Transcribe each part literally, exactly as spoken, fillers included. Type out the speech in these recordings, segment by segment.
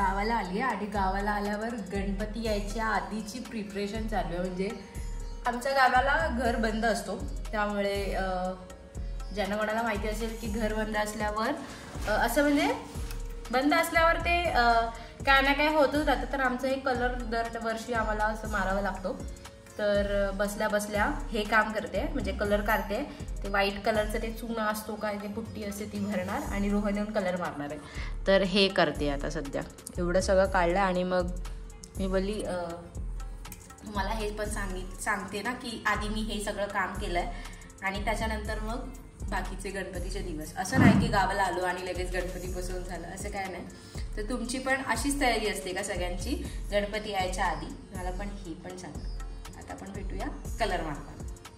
गावाला आली आहे आणि गावाला आल्यावर गणपती यायच्या आधीची प्रिपरेशन चालू आहे. म्हणजे आमच्या गावाला घर बंद असतो, त्यामुळे ज्यांना कोणाला माहिती असेल की घर बंद असल्यावर असं म्हणजे बंद असल्यावर ते काय ना काय होतच राहतं. तर आमचं हे कलर दरवर्षी आम्हाला असं मारावं लागतो. तर बसल्या बसल्या हे काम करते, म्हणजे कलर काढते. ते व्हाईट कलरचं ते चुना असतो काय ते पुट्टी असते ती भरणार आणि रोहन येऊन कलर मारणार आहे. तर हे करते आता सध्या. एवढं सगळं काढलं आणि मग मी बोलली तुम्हाला हे पण सांगित सांगते ना की आधी मी हे सगळं काम केलं आहे आणि त्याच्यानंतर मग बाकीचे गणपतीचे दिवस. असं नाही की गावाला आलो आणि लगेच गणपती बसवून झालं, असं काय नाही. तर तुमची पण अशीच तयारी असते का सगळ्यांची गणपती यायच्या आधी? मला पण ही पण सांगा. आता आपण भेटूया कलर मारताना.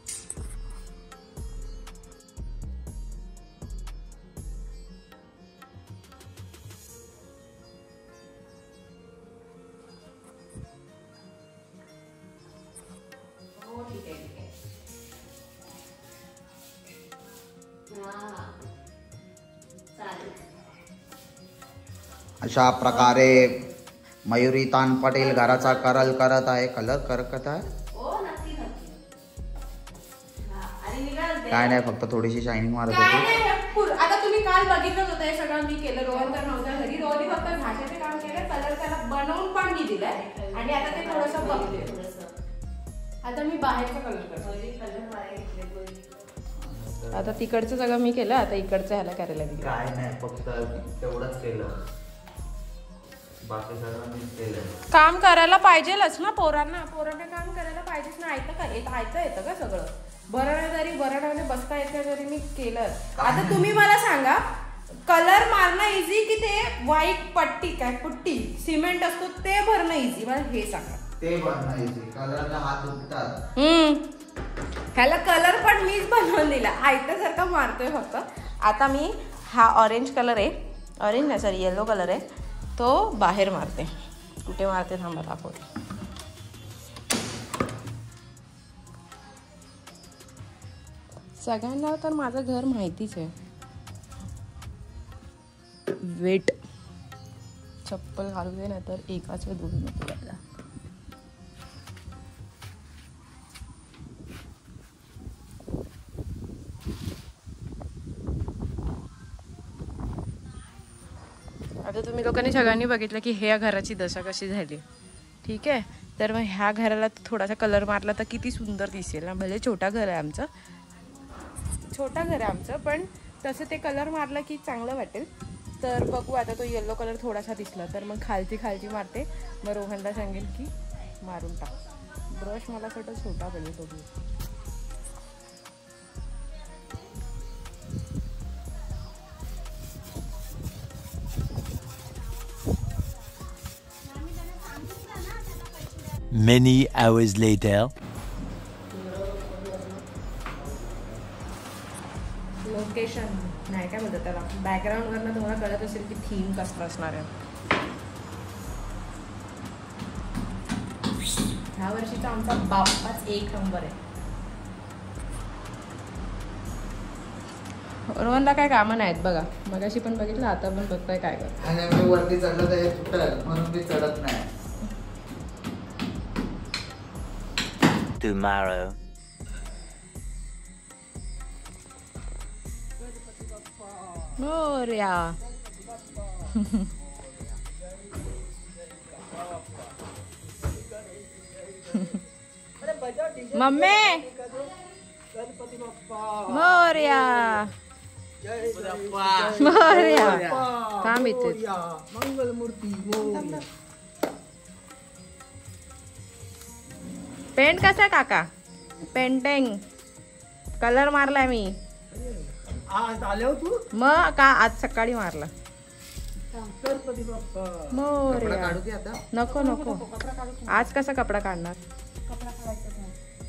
हो ठीक आहे ठीक आहे. अशा प्रकारे मयुरी तान पटेल घराचा करल करत आहे. कलर करत आहे काय नाही, फक्त थोडीशी शायनिंग मारत होती. आता तुम्ही काल बघितलंच होतं हे सगळं मी केलं. रोहन तर नव्हता घरी. रोहनने फक्त भाषेचे काम केलं, कलर त्याला बनवून पण मी दिलाय आणि आता ते थोडंसं बघते. आता मी बाहेरचा कलर करते. आता तिकडचं सगळं मी केलं, आता इकडचं ह्याला करायला दिलं. काय नाही, फक्त तेवढंच केलं, बाकी सगळं मी केलं. काम करायला पाहिजेलच ना पोरांना. पोरांना काम करायला पाहिजेच ना. ऐकतं का? येत ऐकतं येतं का सगळं? बरं जरी बरं बसता येत नाही जरी मी केलं. आता तुम्ही मला सांगा, कलर मारणं इझी की ते व्हाईट पट्टी काय पुट्टी सिमेंट असतो ते भरणं इझी? मला हे सांगा. ते भरणं इझी, कलरला हात उठतात. हम्म ह्याला कलर पण मीच बनवून दिला, आयत्यासारखा मारतोय फक्त. आता मी हा ऑरेंज कलर आहे, ऑरेंज नाही सॉरी येलो कलर आहे, तो बाहेर मारते. कुठे मारते थांबा दाखवते. सगळ्यांना तर माझं घर माहितीच आहे. वेट चप्पल घालू दे ना तर एकाच वेळ दोन नको द्यायला. आता तुम्ही लोकांनी सगळ्यांनी बघितलं की ह्या घराची दशा कशी झाली. ठीक आहे, तर मग ह्या घराला थोडासा कलर मारला तर किती सुंदर दिसेल ना. भले छोटा घर आहे आमचं, छोटा घर आहे आमचं, पण तसं ते कलर मारला की चांगलं वाटेल. तर बघू आता. तो येलो कलर थोडासा दिसला तर मग खालची खालची मारते. मग रोहनला सांगेल की मारून टाक. ब्रश मला छोटा छोटा पाहिजे बघू. Many hours later. लोकेशन नाही काय बोलतात त्याला, बॅकग्राऊंड वरनं तुम्हाला कळत असेल की थीम कसं असणार आहे. ह्या वर्षीचा आमचा बाप्पाच एक नंबर आहे. रोहनला काय कामं नाहीत बघा. मगाशी पण बघितलं, आता पण बघताय काय करत. आणि मी वरती चढलं तर हे तुटल म्हणून मी चढत नाही. Tomorrow. मोरया. मम्मी मोरया मोरया. थांब इथे. मंगलमूर्ती मोरया. पेंट कसा काका? पेंटिंग कलर मारलाय मी. आज आले हो तू? मग का आज सकाळी मारला. गणपती बाप्पा मोरया. काढू की आता? नको नको, आज कसा कपडा काढणार? कपडा काढायचा नाही.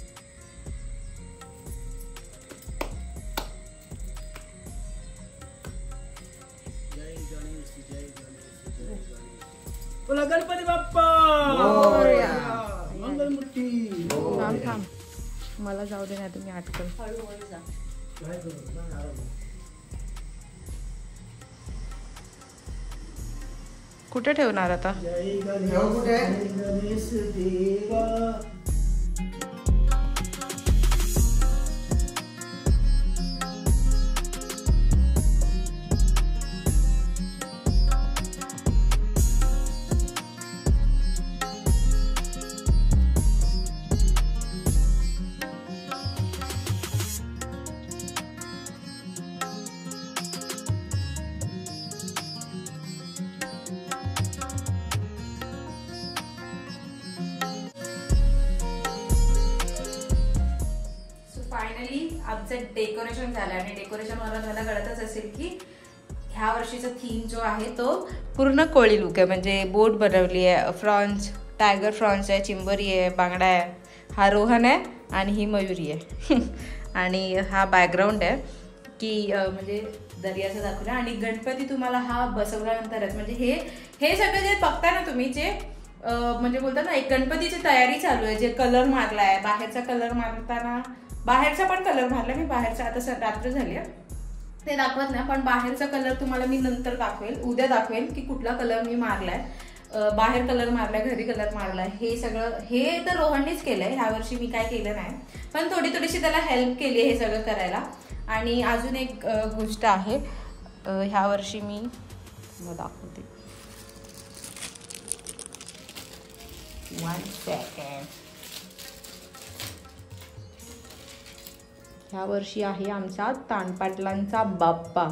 बोला गणपती बाप्पा मोरया. मंगलमूर्ती. थांब थांब, मला जाऊ दे, नाही तुम्ही आटकल. हळूहळू जा. कुठे ठेवणार आता? जय ठेव कुठे? गणेश देवा. फायनली आमचं डेकोरेशन झालं आणि डेकोरेशन मला मला कळतच असेल की ह्या वर्षीचा थीम जो आहे तो पूर्ण कोळी लुक आहे. म्हणजे बोट बनवली आहे, फ्रॉन्स, टायगर फ्रॉन्स आहे, चिंबरी आहे, बांगडा आहे, हा रोहन आहे आणि ही मयुरी आहे. आणि हा बॅकग्राऊंड आहे की म्हणजे दर्याचं दाखवलं. आणि गणपती तुम्हाला हा बसवल्यानंतरच म्हणजे हे हे सगळं जे बघता ना तुम्ही, जे म्हणजे बोलतात ना एक गणपतीची तयारी चालू आहे. जे कलर मारला आहे, बाहेरचा कलर मारताना बाहेरचा पण कलर मारला मी, बाहेरचा आता रात्र झाली आहे ते दाखवत नाही, पण बाहेरचा कलर तुम्हाला मी नंतर दाखवेल, उद्या दाखवेल की कुठला कलर मी मारलाय, बाहेर कलर मारलाय, घरी कलर मारलाय. हे सगळं हे तर रोहननीच केलंय, ह्या वर्षी मी काय केलं नाही, पण थोडी थोडीशी त्याला हेल्प केली हे सगळं करायला. आणि अजून एक गोष्ट आहे, ह्या वर्षी मी दाखवते, वन सेकंड. ह्या वर्षी आहे आमचा तानपाटलांचा बाप्पा,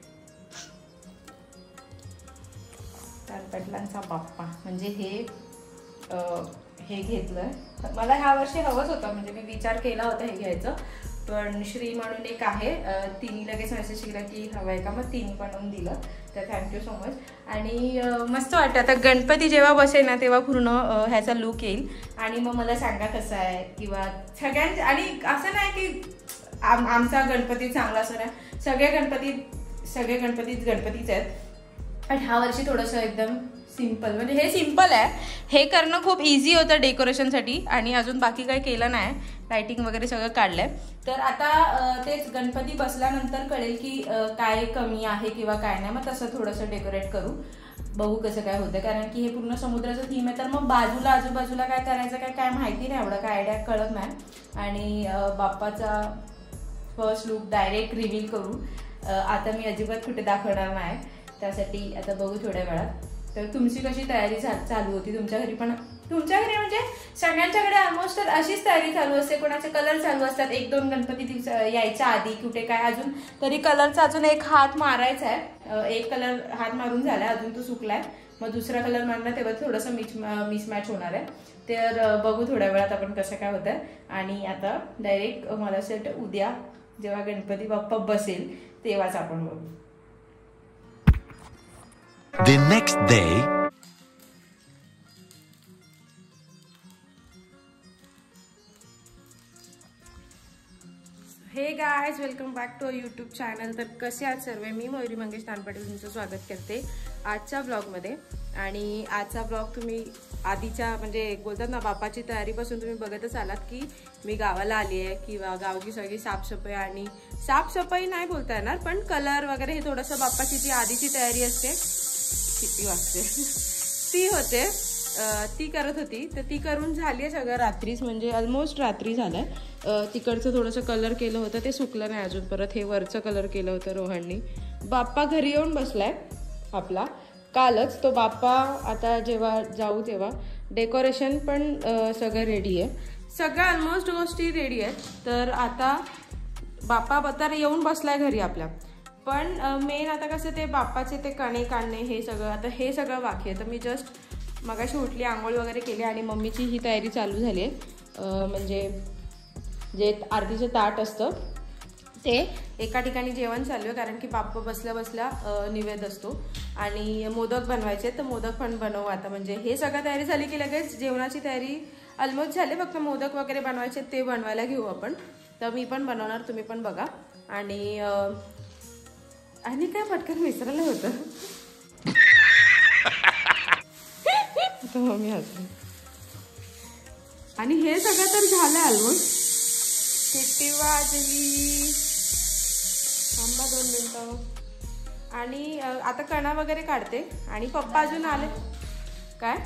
तानपाटलांचा बाप्पा. म्हणजे हे हे घेतलंय मला ह्या वर्षी हवंच होतं, म्हणजे मी विचार केला होता हे घ्यायचं, पण श्री म्हणून एक आहे, तिने लगेच मेसेज केला की हवं आहे का, मग तिने बनवून दिलं, तर थँक्यू सो मच. आणि मस्त वाटतं आता गणपती जेव्हा बसेल ना तेव्हा पूर्ण ह्याचा लुक येईल. आणि मग मला सांगा कसं आहे, किंवा सगळ्यांचे, आणि असं नाही की आम आमचा गणपती चांगला असं नाही, सगळे गणपती सगळे गणपतीच गणपतीच आहेत. पण ह्या वर्षी थोडंसं एकदम सिम्पल, म्हणजे हे सिम्पल आहे, हे करणं खूप इझी होतं डेकोरेशनसाठी. आणि अजून बाकी काही केलं नाही, लाइटिंग वगैरे सगळं काढलंय. तर आता तेच गणपती बसल्यानंतर कळेल की काय कमी आहे किंवा काय नाही, मग तसं थोडंसं डेकोरेट करू, बघू कसं काय होतं. कारण की हे पूर्ण समुद्राचं थीम आहे, तर मग बाजूला आजूबाजूला काय करायचं काय काय माहिती नाही, एवढं काय आयडिया कळत नाही. आणि बाप्पाचा फर्स्ट लुक डायरेक्ट रिव्हील करू, आता मी अजिबात कुठे दाखवणार नाही, त्यासाठी आता बघू थोड्या वेळात. तर तुमची कशी तयारी चालू होती तुमच्या घरी? पण तुमच्या घरी म्हणजे सगळ्यांच्याकडे ऑलमोस्ट तर अशीच तयारी चालू असते, कोणाचे कलर चालू असतात एक दोन गणपती दिवस यायच्या आधी, कुठे काय अजून तरी कलरचा अजून एक हात मारायचा आहे, एक कलर हात मारून झालाय, अजून तो सुकलाय, मग दुसरा कलर मारला तेव्हा थोडंसं मिच मिसमॅच होणार आहे. तर बघू थोड्या वेळात आपण कसं काय होतं. आणि आता डायरेक्ट मला असं वाटतं उद्या जेव्हा गणपती बाप्पा बसेल तेव्हाच आपण बघू. The next day. Hey guys, welcome back to a YouTube channel. तर कसे आहात सर्व? मी मयुरी मंगेश तानपाटील तुमचं स्वागत करते आजच्या ब्लॉगमध्ये. आणि आजचा ब्लॉग तुम्ही आधीच्या म्हणजे बोलतात ना बाप्पाची तयारीपासून तुम्ही बघतच आलात की मी गावाला आली आहे, किंवा गावची सगळी साफसफाई, आणि साफसफाई नाही बोलता येणार पण कलर वगैरे हे थोडंसं बाप्पाची जी आधीची तयारी असते, किती वाजते ती होते, ती करत होती. तर ती करून झाली आहे सगळं रात्रीच, म्हणजे ऑलमोस्ट रात्री झालंय. तिकडचं थोडंसं कलर केलं होतं ते सुकलं नाही अजून, परत हे वरचं कलर केलं होतं रोहननी. बाप्पा घरी येऊन बसलाय आपला कालच, तो बाप्पा आता जेव्हा जाऊ तेव्हा डेकोरेशन पण सगळं रेडी आहे, सगळं ऑलमोस्ट गोष्टी रेडी आहेत. तर आता बाप्पा बत्तार येऊन बसलाय घरी आपल्या, पण मेन आता कसं ते बाप्पाचे ते कणे काढणे हे सगळं, आता हे सगळं बाकी आहे. तर मी जस्ट मगाशी उठली, आंघोळ वगैरे केली आणि मम्मीची ही तयारी चालू झाली आहे. म्हणजे जे आरतीचं ताट असतं ते एका ठिकाणी जेवण चालू आहे, कारण की बाप्पा बसल्या बसल्या निवेद असतो. आणि मोदक बनवायचे, तर मोदक पण बनवू आता. म्हणजे हे सगळं तयारी झाली की लगेच जेवणाची तयारी ऑलमोस्ट झाली, फक्त मोदक वगैरे बनवायचे ते बनवायला घेऊ आपण. तर मी पण बनवणार, तुम्ही पण बघा. आणि आणि काय पटकन विसरलं होतं मम्मी हसली. आणि हे सगळं तर झालं ऑलमोस्ट. शिट्टी वाजली, थांबा दोन मिनिटं. आणि आता कणा वगैरे काढते आणि पप्पा अजून आले काय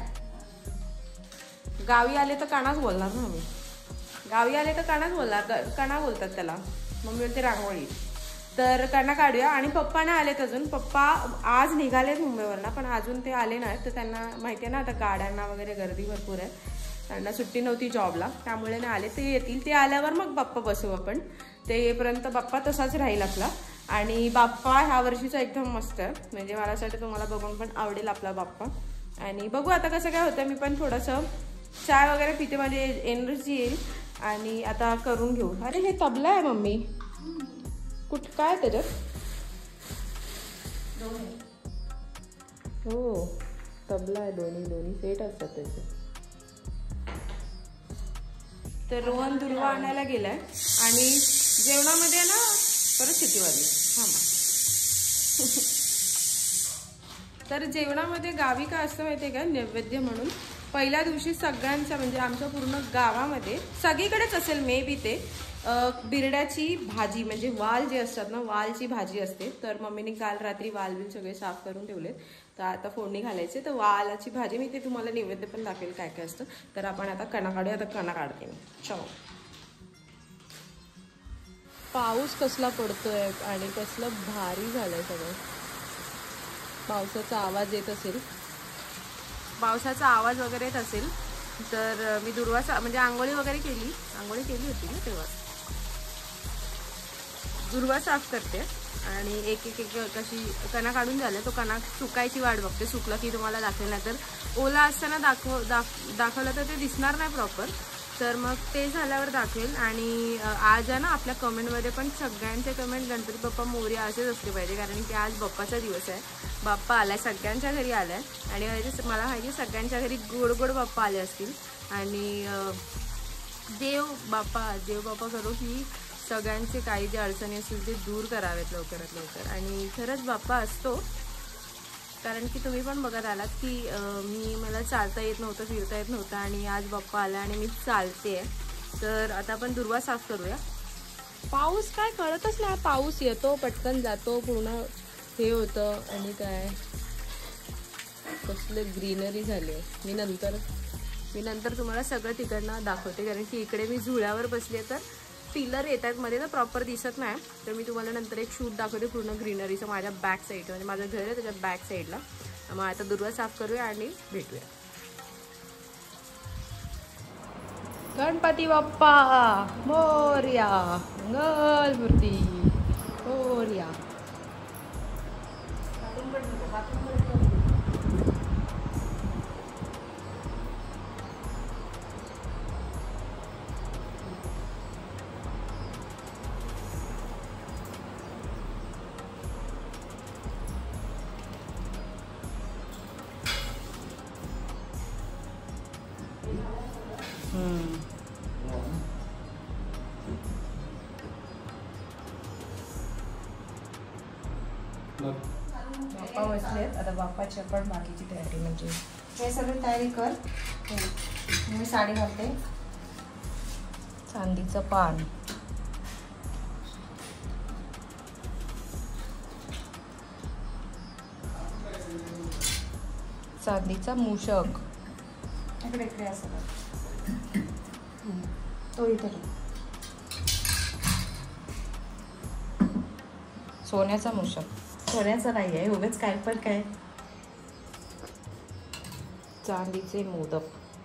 गावी आले तर कणाच बोलणार ना मी गावी आले तर कणाच बोलणार कणा बोलतात त्याला मम्मी बोलते रांगोळी तर कणा काढूया आणि पप्पा नाही आलेत अजून पप्पा आज निघालेत मुंबईवरनं पण अजून ते आले नाहीत तर त्यांना माहिती आहे ना आता गाड्यांना वगैरे गर्दी भरपूर आहे त्यांना सुट्टी नव्हती जॉबला त्यामुळे नाही आले ते येतील ते आल्यावर मग बाप्पा बसू आपण ते येईपर्यंत बाप्पा तसाच राहील आपला आणि बाप्पा ह्या वर्षीचा एकदम मस्त आहे म्हणजे मला असं वाटतं तुम्हाला बघून पण आवडेल आपला बाप्पा आणि बघू आता कसं काय होतं मी पण थोडंसं चाय वगैरे पिते माझी एनर्जी येईल आणि आता करून घेऊ अरे हे तबला आहे मम्मी कुठ काय त्याच्यात हो तबला आहे दोन्ही दोन्ही सेट असतात त्याचे तर रोहन दुर्वा आणायला गेलाय आणि जेवणामध्ये ना परत शिटीवाली हा तर जेवणामध्ये गावी काय असतं माहितीये का नैवेद्य म्हणून पहिल्या दिवशी सगळ्यांच्या म्हणजे आमच्या पूर्ण गावामध्ये सगळीकडेच असेल मे बी ते बिरड्याची भाजी म्हणजे वाल जे असतात ना वालची भाजी असते तर मम्मीने काल रात्री वाल बिल सगळे साफ करून ठेवलेत तर आता फोडणी घालायचे तर वालाची भाजी मी ते तुम्हाला नैवेद्य पण दाखवेल काय काय असतं तर आपण आता कणा काढूया आता कणा काढते मी चलो पाऊस कसला पडतोय आणि कसलं भारी झालंय सगळं पावसाचा आवाज येत असेल पावसाचा आवाज वगैरे येत असेल तर मी दुर्वा म्हणजे आंघोळी वगैरे केली आंघोळी केली होती ना तेव्हा दुर्वा साफ करते आणि एक एक एक कशी कणा काढून झालं तो कणा सुकायची वाट बघते सुकलं की तुम्हाला दाखवेल नाही तर ओला असताना दाखव दाख दाखवलं तर ते दिसणार नाही प्रॉपर तर मग ते झाल्यावर दाखवेल आणि आज आहे ना आपल्या कमेंटमध्ये पण सगळ्यांचे कमेंट गणपती बाप्पा मोरया असेच असले पाहिजे कारण की आज बाप्पाचा दिवस आहे बाप्पा आलाय सगळ्यांच्या घरी आलाय आणि मला माहिती सगळ्यांच्या घरी गोड गोड बाप्पा आले असतील आणि देव बाप्पा देव बाप्पा करो की सगळ्यांचे काही जे अडचणी असतील ते दूर करावेत लवकरात लवकर आणि खरंच बाप्पा असतो कारण की तुम्ही पण बघत आलात की मी मला चालता येत नव्हतं फिरता येत नव्हतं आणि आज बाप्पा आला आणि मी चालते तर आता आपण दुर्वा साफ करूया पाऊस काय कळतच नाही पाऊस येतो पटकन जातो पूर्ण हे होतं आणि काय कसले ग्रीनरी झाली मी नंतर मी नंतर तुम्हाला सगळं तिकडनं दाखवते कारण की इकडे मी झुळ्यावर बसले तर पिलर येत आहेत मध्ये तर प्रॉपर दिसत नाही तर मी तुम्हाला नंतर एक शूट दाखवते पूर्ण ग्रीनरीचं माझ्या बॅक साईड म्हणजे माझं घर आहे त्याच्या बॅक साईडला मग आता दुर्वा साफ करूया आणि भेटूया गणपती बाप्पा मोरया मंगलमूर्ती मोरया बाप्पा बसलेत आता बाप्पाची पण बाकीची तयारी म्हणजे हे सगळं तयारी कर मी साडी घालते चांदीचं पान चांदीचा मूषक इकडे इकडे असं तो इथे सोन्याचा मूषक सोन्याचा नाही आहे उगाच काय पण काय चांदीचे मोदक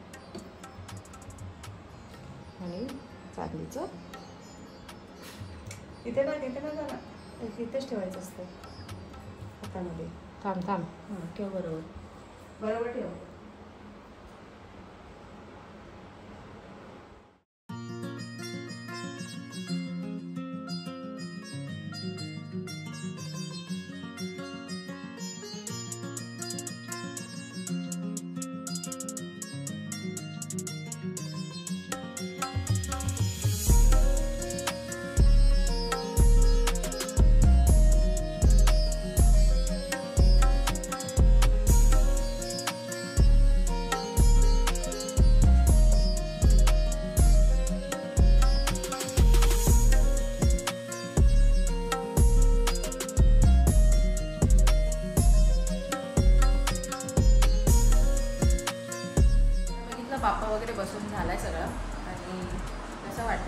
आणि चांदीचं इथे ना तिथे ना झाला इथेच ठेवायचं असतं हातामध्ये थांब थांब हां ठेव बरोबर बरोबर ठेव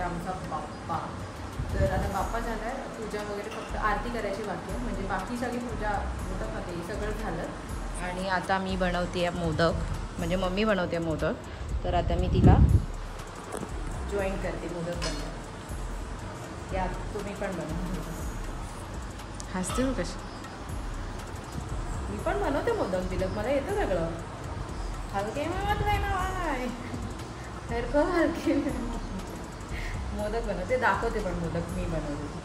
आमचा बाप्पा. तर आता बाप्पा झाला आहे, पूजा वगैरे फक्त आरती करायची बाकी आहे. म्हणजे बाकी सगळी पूजा मोदक होते सगळं झालं. आणि आता मी बनवते मोदक, म्हणजे मम्मी बनवते मोदक. तर आता मी तिला जॉईन करते मोदक बनवायला. या तुम्ही पण बनवा. हसते हो कशी. मी पण बनवते मोदक बिलक, मला येतं सगळं. हलके मत नाही ना सारखं हलके मोदक बनवते, दाखवते पण मोदक मी बनवते.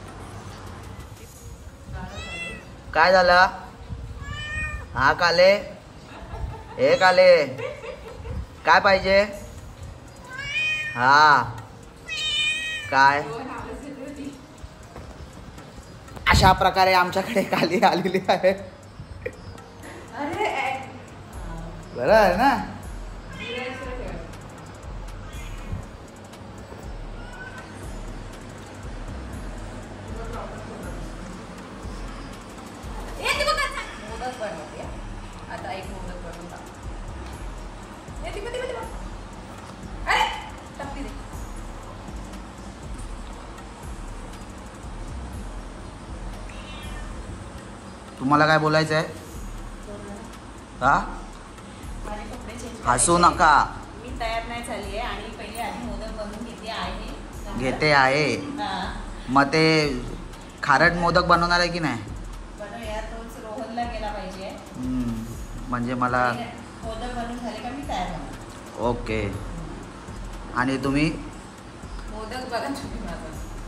काय झालं? हा काले, हे काले काय पाहिजे? हा काय? अशा प्रकारे आमच्याकडे काली आलेली आहे. बरं आहे ना. मोदक बनवते आता. एक मोदक बनवून टाक. अरे टप्पी दे. तुम्हाला काय बोलायचं आहे? हा हसू नका. मी तयार नाही झाली आहे आणि पहिले आधी मोदक बनवून घेते आहे घेते आहे. मग ते खारट मोदक बनवणार आहे की नाही? बनवूया. तोच रोहनला गेला पाहिजे. हम्म, म्हणजे मला मोदक बनवून झाले का मी तयार होणार. ओके. आणि तुम्ही मोदक बघा तुम्ही माझा.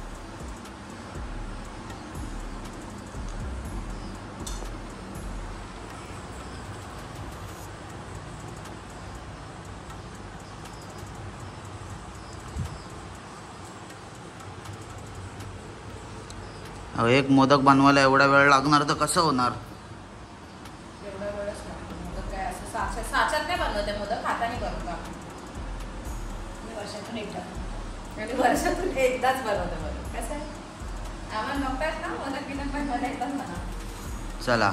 अहो, एक मोदक बनवायला एवढा वेळ लागणार तर कसं होणार? एवढा वेळच लागतो. मोदक काय असं साच्यात साच्यात नाही बनवते मोदक, हाताने बनवतो. मी वर्षातून एकदा आणि वर्षातून एकदाच बनवते मोदक. कसं आहे आम्हाला नकोच ना मोदक बिदक, पण मला एकदाच बनवा. चला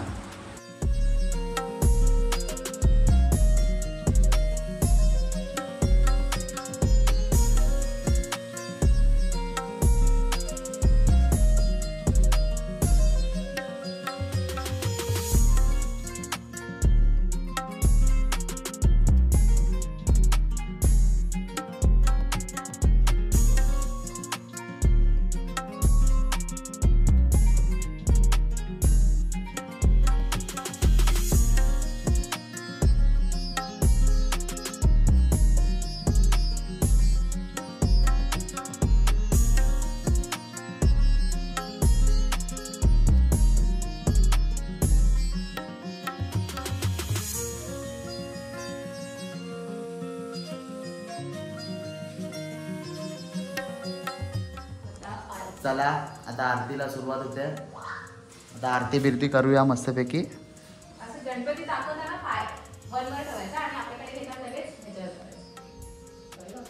चला आता आरतीला सुरुवात होते. आता आरती बिरती करूया मस्तपैकी. असं गणपती दाखवताना पाय वरवर ठेवायचा आणि आपल्याकडे घेताना लगेच ह्याच्यावर करायचं.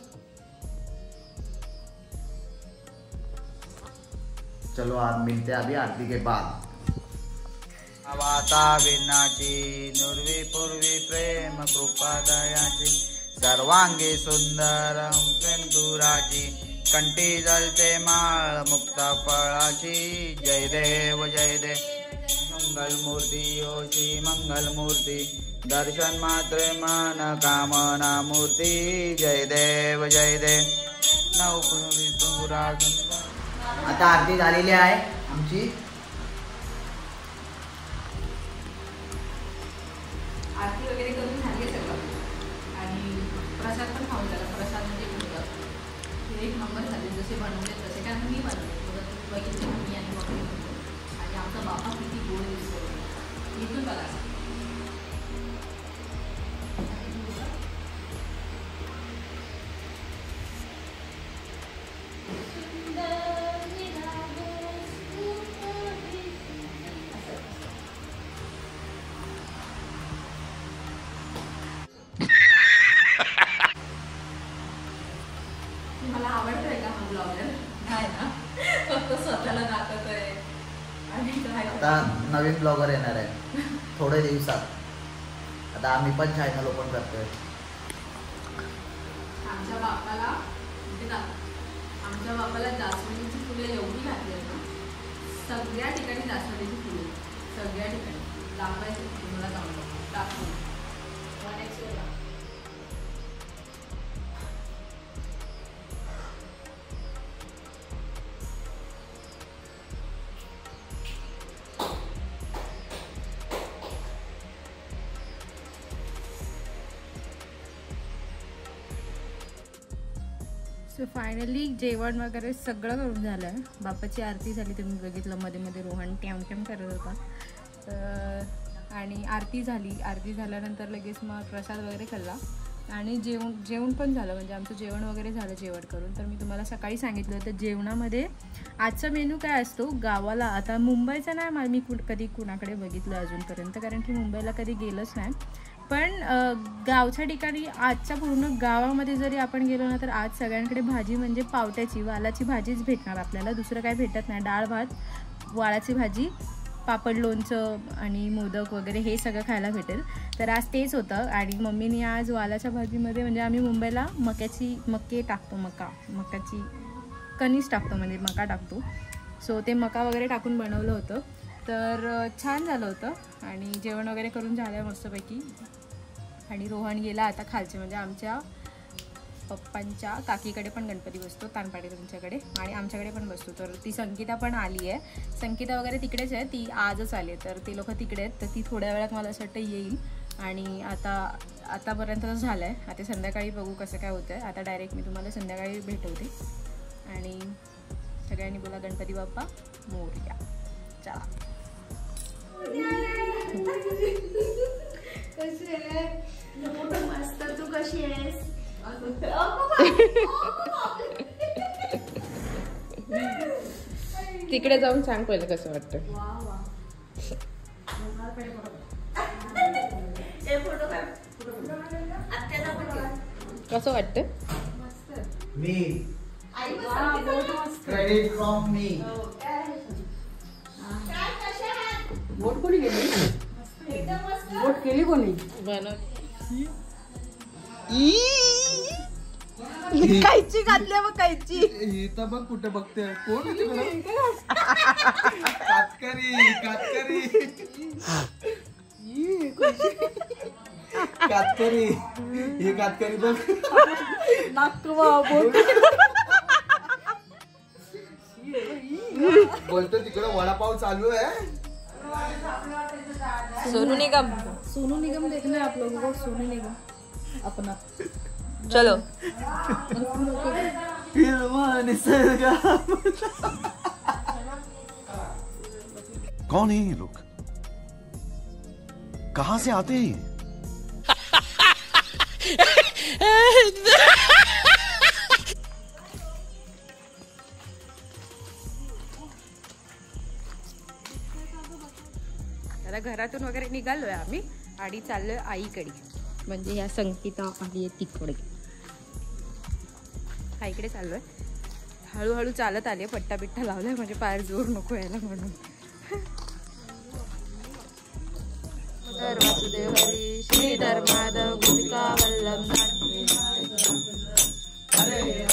चलो आज मिलते अभी आरती के बाद. वाता विनाची नुर्वी पूर्वी प्रेम कृपा दयाची सर्वांगी सुंदरम सिंदुराची कंठी जलते माळ मुक्ता फळाची. जय देव जय देव मंगल मूर्ती ओशी मंगल मूर्ती दर्शन मात्रे मन कामना मूर्ती. जय देव जय देव नऊ. आता आरती झालेली आहे आमची. आरती वगैरे करून झाली आहे सगळं आणि प्रसाद पण खाऊन झाला. प्रसाद म्हणजे एक नंबर झाले जसे बनवले तसे, कारण मी बनवले बघितले मी आणि मम्मी बनवले. आणि आमचा बापा किती गोड दिसतो इथून बघा. मला आवडतोय का हा ब्लॉगर? नाही ना, फक्त स्वतःला दाखवतोय. आणि काय आता नवीन ब्लॉगर येणार आहे थोड्या दिवसात. आता आम्ही पण चॅनल ओपन करतोय. आमच्या बापाला कुठे दाखव आमच्या बाबाला जास्वंदीची फुले एवढी घातली ना, सगळ्या ठिकाणी जास्वंदीची फुले, सगळ्या ठिकाणी दाखवायची तुम्हाला चांगलं दाखवून सो फायनली जेवण वगैरे सगळं करून झालं आहे. बापाची आरती झाली, तुम्ही बघितलं मध्ये मध्ये रोहन टॅम टॅम करत होता. तर आणि आरती झाली. आरती झाल्यानंतर लगेच मग प्रसाद वगैरे खाल्ला आणि जेवण जेवण पण झालं, म्हणजे आमचं जेवण वगैरे झालं जेवण करून. तर मी तुम्हाला सकाळी सांगितलं होतं जेवणामध्ये आजचा मेनू काय असतो. गावाला आता मुंबईचा नाही मी कु कधी कुणाकडे बघितलं अजूनपर्यंत, कारण की मुंबईला कधी गेलोच नाही. पण गावच्या ठिकाणी आजच्या पूर्ण गावामध्ये जरी आपण गेलो ना, तर आज सगळ्यांकडे भाजी म्हणजे पावट्याची वालाची भाजीच भेटणार आपल्याला, दुसरं काय भेटत नाही. डाळ भात, वालाची भाजी, पापड, लोणचं आणि मोदक वगैरे हे सगळं खायला भेटेल. तर आज तेच होतं. आणि मम्मीने आज वालाच्या भाजीमध्ये, म्हणजे आम्ही मुंबईला मक्याची मके टाकतो, मका मकाची कणीस टाकतो, म्हणजे मका टाकतो. सो ते मका वगैरे टाकून बनवलं होतं. तर छान झालं होतं. आणि जेवण वगैरे करून झालं मस्तपैकी. आणि रोहन गेला आता खालचे, म्हणजे आमच्या पप्पांच्या काकीकडे पण गणपती बसतो, तानपाडे तुमच्याकडे, आणि आमच्याकडे पण बसतो. तर ती संगीता पण आली आहे. संगीता वगैरे तिकडेच आहे, ती आजच आली आहे. तर ती लोक तिकडे आहेत. तर ती थोड्या वेळात मला असं वाटतं येईल. आणि आता आतापर्यंत झालं आहे. आता संध्याकाळी बघू कसं काय होतं आहे. आता डायरेक्ट मी तुम्हाला संध्याकाळी भेटवते. आणि सगळ्यांनी बोला गणपती बाप्पा मोरया. चला. कशी आहे? मस्त. तू कशी आहेस? तिकडे जाऊन सांग पहिलं कसं वाटतं. कसं वाटतं? मी क्रेडिट फ्रॉम मी. वोट कोणी केली? वोट केली कोणी? कायची घातली मग कायची. ही तर बघ कुठे बघते कोण कातकरी कातकरी कातकरी ही कातकरी बघ. बोलतो तिकडे वडापाव चालू आहे. सोनू निगम. सोनू निगम देखना है आप लोगों को. सोनू निगम अपना. चलो. कौन है ये लोग, कहां से आते हैं? आता घरातून वगैरे निघालोय आम्ही आणि चाललोय आईकडे, म्हणजे ह्या संगीता आली आहे तिकडे. आईकडे चाललोय. हळूहळू चालत आले, पट्टा बिट्टा लावलाय म्हणजे पाय जोर नको यायला म्हणून. वासुदेव हरी श्रीधर माधव गोपिका वल्लभ. हरे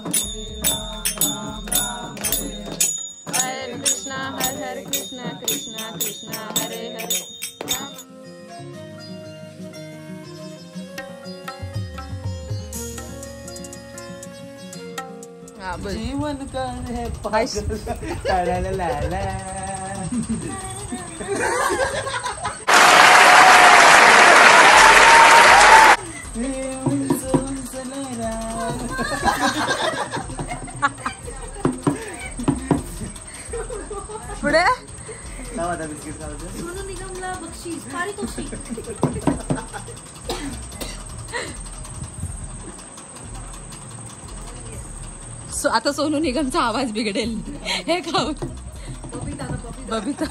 कृष्णा हरे हरे कृष्णा कृष्णा कृष्णा हरे हरे. जीवन करे पागल ला ला. पुढे सोनू निगमला बक्षीस पारितोषिक. सो आता सोनू निगमचा आवाज बिघडेल हे खाऊ. बबिता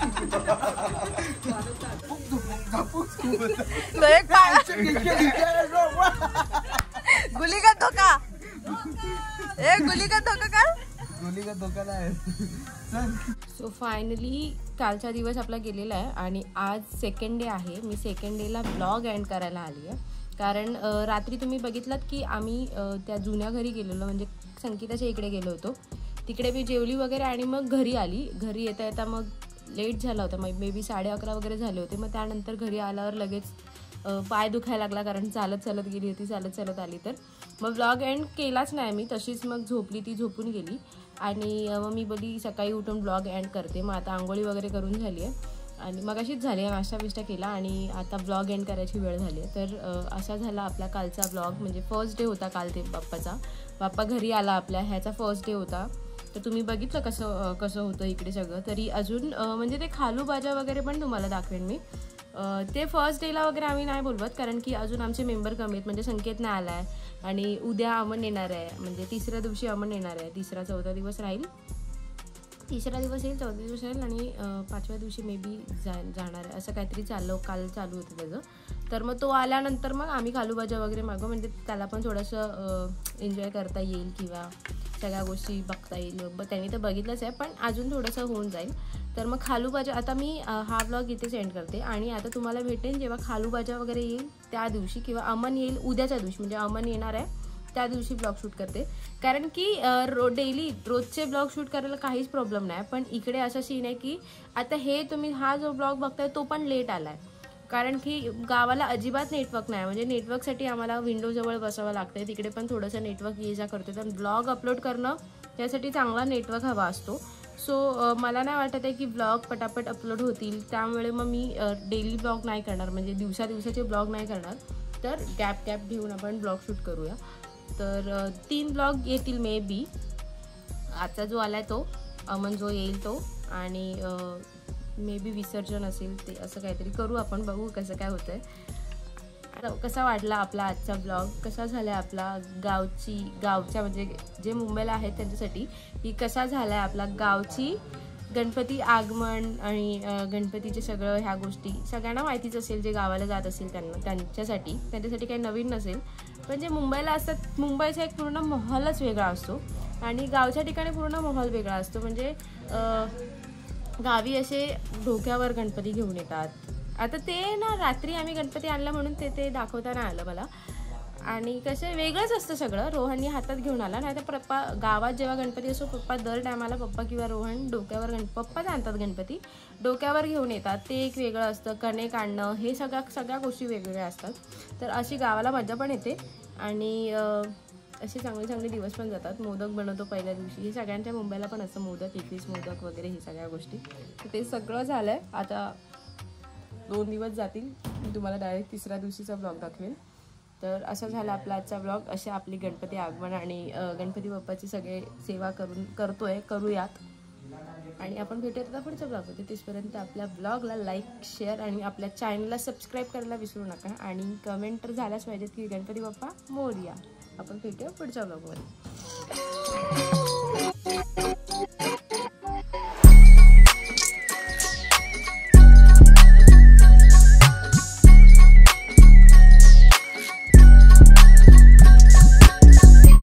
गुली का धोका. ए गुली का धोका का गुली का धोका आहे. सो फायनली कालचा दिवस आपला गेलेला आहे आणि आज सेकंड डे आहे. मी सेकंड डेला ब्लॉग एंड करायला आली आहे, कारण रात्री तुम्ही बघितलात की आम्ही त्या जुन्या घरी गेलेलो, म्हणजे संगीताच्या इकडे गेलो होतो. तिकडे मी जेवली वगैरे आणि मग घरी आली. घरी येता येता मग लेट झाला होता, मग मे बी साडे अकरा वगैरे झाले होते. मग त्यानंतर घरी आल्यावर लगेच पाय दुखायला लागला, कारण चालत चालत गेली होती, चालत चालत आली. तर मग व्लॉग एंड केलाच नाही मी, तशीच मग झोपली, ती झोपून गेली. आणि मग मी बोली सकाळी उठून व्लॉग एंड करते. मग आता आंघोळी वगैरे करून झाली आहे आणि मग अशीच झाली आहे, नाश्ता बिष्टा केला आणि आता व्लॉग एंड करायची वेळ झाली आहे. तर असा झाला आपला कालचा व्लॉग. म्हणजे फर्स्ट डे होता काल ते बाप्पाचा. बाप्पा घरी आला आपल्या, ह्याचा फर्स्ट डे होता. तर तुम्ही बघितलं कसं कसं होतं इकडे सगळं. तरी अजून म्हणजे ते खालू बाजा वगैरे पण तुम्हाला दाखवेन मी. ते फर्स्ट डेला वगैरे आम्ही नाही बोलवत, कारण की अजून आमचे मेंबर कमी आहेत. म्हणजे संकेत नाही आला आहे आणि उद्या अमन येणार आहे, म्हणजे तिसऱ्या दिवशी अमन येणार आहे. तिसरा चौथा दिवस राहील, तिसरा दिवस येईल, चौथा दिवस राहील आणि पाचव्या दिवशी मे बी जा जाणार आहे असं काहीतरी चाललं, काल चालू होतं त्याचं. तर मग तो आल्यानंतर मग आम्ही खालूबाजा वगैरे मागू, म्हणजे त्याला पण थोडंसं एन्जॉय करता येईल किंवा सगळ्या गोष्टी बघता येईल. ब त्यांनी तर बघितलंच आहे, पण अजून थोडंसं होऊन जाईल. तर मग खालूबाजा आता मी हा ब्लॉग इथे सेंड करते आणि आता तुम्हाला भेटेन जेव्हा खालूबाजा वगैरे येईल त्या दिवशी, किंवा अमन येईल उद्याच्या दिवशी, म्हणजे अमन येणार आहे त्या दिवशी ब्लॉग शूट करते. कारण की रो डेली रोजचे ब्लॉग शूट करायला काहीच प्रॉब्लेम नाही, पण इकडे असा सीन आहे की आता हे तुम्ही हा जो ब्लॉग बघताय तो पण लेट आला आहे, कारण की गावाला अजिबात नेटवर्क नाही. म्हणजे नेटवर्कसाठी आम्हाला विंडोजवळ बसावं लागतं आहे, तिकडे पण थोडंसं नेटवर्क ये जा करते. तर ब्लॉग अपलोड करणं त्यासाठी चांगला नेटवर्क हवा असतो. सो मला नाही वाटत आहे की ब्लॉग पटापट अपलोड होतील, त्यामुळे मग मी डेली ब्लॉग नाही करणार, म्हणजे दिवसा दिवसाचे ब्लॉग नाही करणार. तर गॅप गॅप घेऊन आपण ब्लॉग शूट करूया. तर तीन ब्लॉग येतील मे बी. आजचा जो आला आहे तो, अमन जो येईल तो, आणि मे बी विसर्जन असेल ते, असं काहीतरी करू आपण, बघू कसं काय होतं आहे. कसा वाटला आपला आजचा ब्लॉग, कसा झाला आहे आपला गावची गावच्या म्हणजे जे मुंबईला आहेत त्यांच्यासाठी की कसा झाला आहे आपला गावची गणपती आगमन आणि गणपतीचे सगळं ह्या गोष्टी सगळ्यांना माहितीच असेल. जे गावाला जात असेल त्यांना, त्यांच्यासाठी त्यांच्यासाठी काही नवीन नसेल, पण जे मुंबईला असतात मुंबईचा एक पूर्ण माहोलच वेगळा असतो आणि गावच्या ठिकाणी पूर्ण माहोल वेगळा असतो. म्हणजे गावी असे डोक्यावर गणपती घेऊन येतात. आता ते ना रात्री आम्ही गणपती आणला म्हणून ते ते दाखवता नाही आलं मला, आणि कसं वेगळंच असतं सगळं. रोहननी हातात घेऊन आला, नाही तर पप्पा गावात जेव्हा गणपती असतो पप्पा दर टायमाला पप्पा किंवा रोहन डोक्यावर गण पप्पाच आणतात गणपती, डोक्यावर घेऊन येतात. ते एक वेगळं असतं. कणे काढणं हे सगळ्या सगळ्या गोष्टी वेगवेगळ्या असतात. तर अशी गावाला मजा पण येते आणि असे चांगले चांगले दिवस पण जातात. मोदक बनवतो पहिल्या दिवशी, हे सगळ्यांच्या मुंबईला पण असतं, मोदक एकवीस मोदक वगैरे हे सगळ्या गोष्टी. तर ते सगळं झालं आहे. आता दोन दिवस जातील, मी तुम्हाला डायरेक्ट तिसऱ्या दिवशीचा ब्लॉग दाखवेन. तर असं झालं आपला आजचा ब्लॉग. असे आपली गणपती आगमन आणि गणपती बाप्पाची सगळे सेवा करून करतोय करूयात, आणि आपण भेटूयात आता पुढच्या ब्लॉगमध्ये. तिथपर्यंत आपल्या ब्लॉगला लाईक, शेअर आणि आपल्या चॅनलला सबस्क्राईब करायला विसरू नका, आणि कमेंट तर झाल्याच पाहिजेत की गणपती बाप्पा मोरया. आपण भेटूया पुढच्या ब्लॉगमध्ये.